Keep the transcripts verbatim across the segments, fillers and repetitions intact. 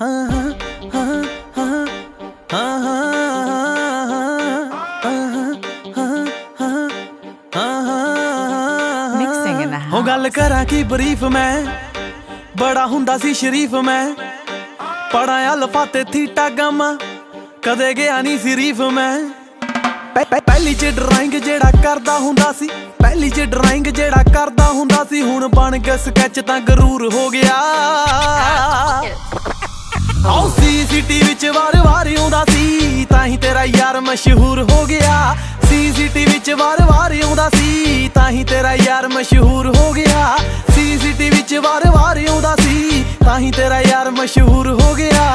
हो गल करा की बरीफ मैं बड़ा हुंदा सी शरीफ मैं पढ़ाया लफाते थीटा गामा कदे गया नी सिरीफ मैं पहली च ड्राइंग जेड़ा करदा हुंदा सी पहली च ड्राइंग जेड़ा करदा हुंदा सी हुण बन गया स्कैच तां गरूर हो गया। आओ सीसीटीवी च वार वार आउंदा सी ताही तेरा यार मशहूर हो गया। सीसीटीवी च वार वार आउंदा सी ताही तेरा यार मशहूर हो गया। सीसीटीवी च वार वार आउंदा सी ताही तेरा यार मशहूर हो गया।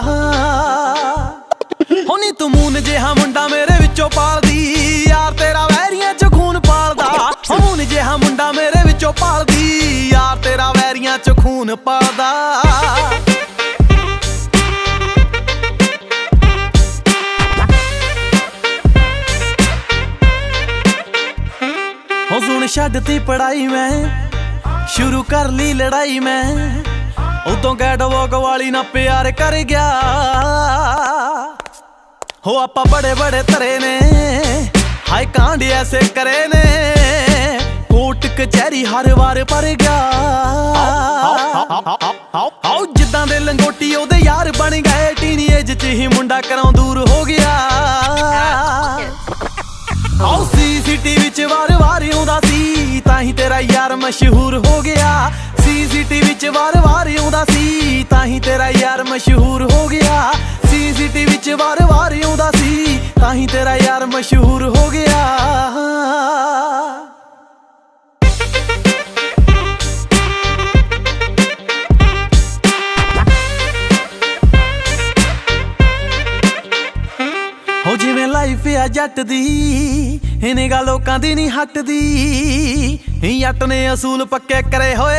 होनी तू मून जिहा मुंडा मेरे विचों पालदी यार तेरा वैरियां च खून पालदा। मून जिहा मुंडा मेरे विचों पालदी यार तेरा वैरियां च खून पालदा। सुन छड्डती पढ़ाई मैं शुरू कर ली लड़ाई मैं उदों कैटवॉक वाली ना प्यार कर गया। हो आपा बड़े बड़े तरे ने हाय कांड ऐसे करे ने कोर्ट कचहरी हर वार पर गया। आओ जिद्दां दे लंगोटी ओदे यार बन गए टीनी एज च ही मुंडा घरों दूर हो गया। आओ सीसीटीवी च वार वार आउंदा सी ताही तेरा यार मशहूर हो गया। सीसीटीवी च वार वार आउंदा सी ताही तेरा यार मशहूर हो गया। सीसीटीवी च वार वार आउंदा सी ताही तेरा यार मशहूर हो गया। हो जिवें लाइफ आ जट दी इन्हें गा लोकां दी नहीं हटदी। जट ने असूल पक्के करे होए